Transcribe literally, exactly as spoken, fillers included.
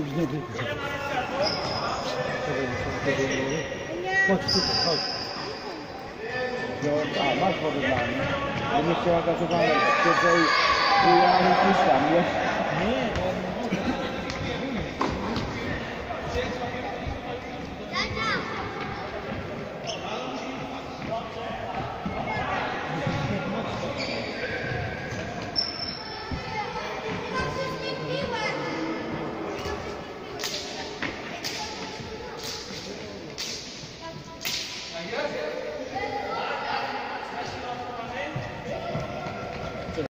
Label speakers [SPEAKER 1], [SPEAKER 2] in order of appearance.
[SPEAKER 1] już nie wiem. Chodź tutaj, chodź. No, a, masz wodę dla mnie. Będziesz chciała gazowaną. Tutaj, tu ja nie puszczam, nie? Nie.